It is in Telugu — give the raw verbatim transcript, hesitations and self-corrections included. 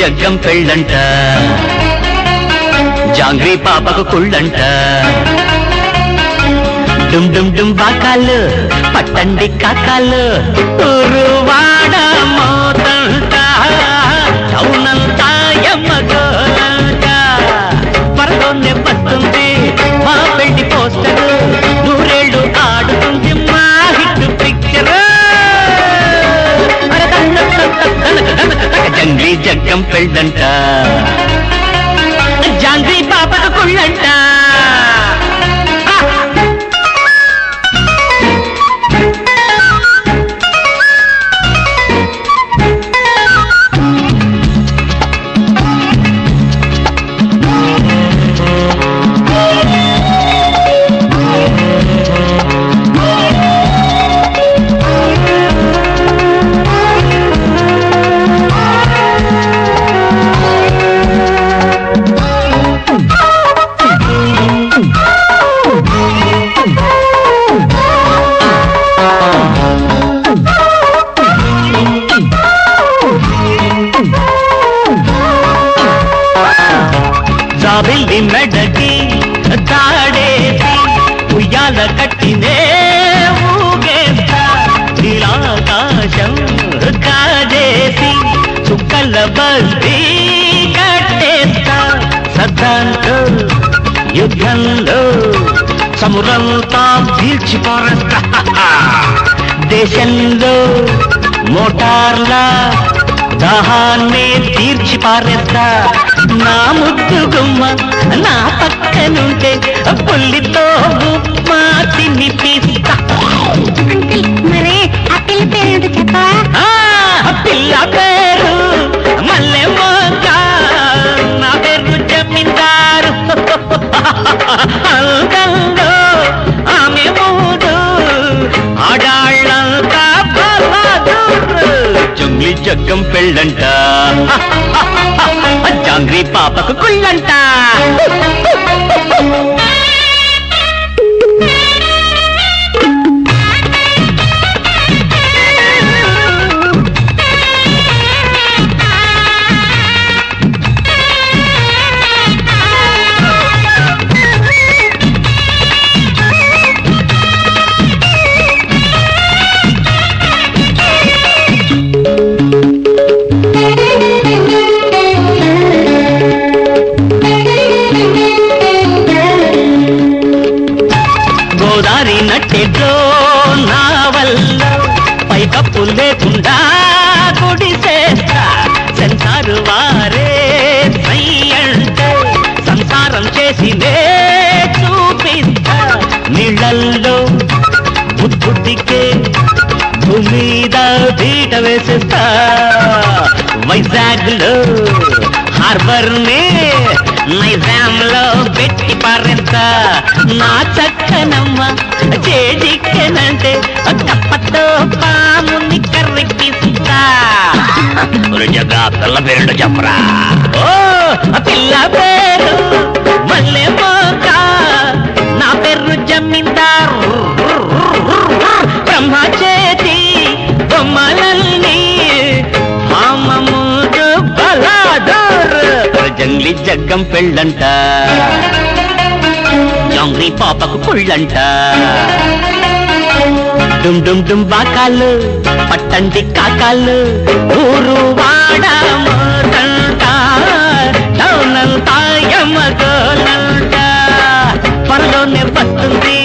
జగ్గం పెళ్ళంట జాంగ్రీ పాపకు కుళ్ళంట డుమ్ డుమ్ డుమ్ బాకాలు పట్టండి కాకాలు ఊరువాడ మోతంట టౌనంతా ఎమ్మగోలంట త్వరలోనే వస్తుంది మా పెళ్లి పోస్టరు నూరేళ్లు ఆడుతుంది మా హిట్ పిక్చర్ జంగ్లీ జగ్గం పెళ్ళంట జాంగ్రీ పాపకు కుళ్ళంట జాబిల్లి మెడకి తాడేసి ఉయ్యాల కట్టినే ఊగేస్తా నీలాకాశం కాజేసి చుక్కల బస్తీ కట్టేస్తా సద్దాంతో యుద్ధంలో సమురంతా పీల్చిపారేస్తా దేశంలో మోటార్లా దాహాన్ని తీర్చి పారేస్తా నా ముద్దు గుమ్మ నా పక్కనుంటే పుల్లితో ఉప్మా తినిపిస్తా మరే ఆ పిల్ల పేరు చెప్పా పిల్ల పేరు మల్లె మొగ్గ నా పేరు జమీందారు అందంలో ఆమె మూడు ఆడాళ్ళంతా జంగ్లీ జగ్గం పెళ్ళంట జాంగ్రీ పాపకు కుళ్ళంట గోదారి నట్టెట్లో నా వల్ల పైకప్పు లేకుండా గుడిసేస్తా సెన్సారు వారే సై అంటే సంసారం చేసినే చూపిస్తా నీళ్ళల్లో బుద్ధుడికే భూమీద బీట వేసేస్తా వైజాగ్ లో హార్బర్ నే నైజాంలో పెట్టి పారేస్తా నా చక్కనమ్మ చేజిక్కనంటే తప్పతో పాముని కర్రెక్కిస్తా జగా పిల్ల పేరు చెప్పరా ఓ పిల్ల పేరు మల్లె మొగ్గ నా పేరు జమీందారు బ్రహ్మ చేతి బొమ్మలన్నీ మామూలు బలాదూర్ జంగ్లీ జగ్గం పెళ్ళంట జాంగ్రీ పాపకు కుళ్ళంట డుమ్ డుమ్ డుమ్ బాకాలు పట్టండి కాకాలు ఊరు వాడ మోతంట టౌనంతా ఎమ్మగోలంట త్వరలోనే వస్తుంది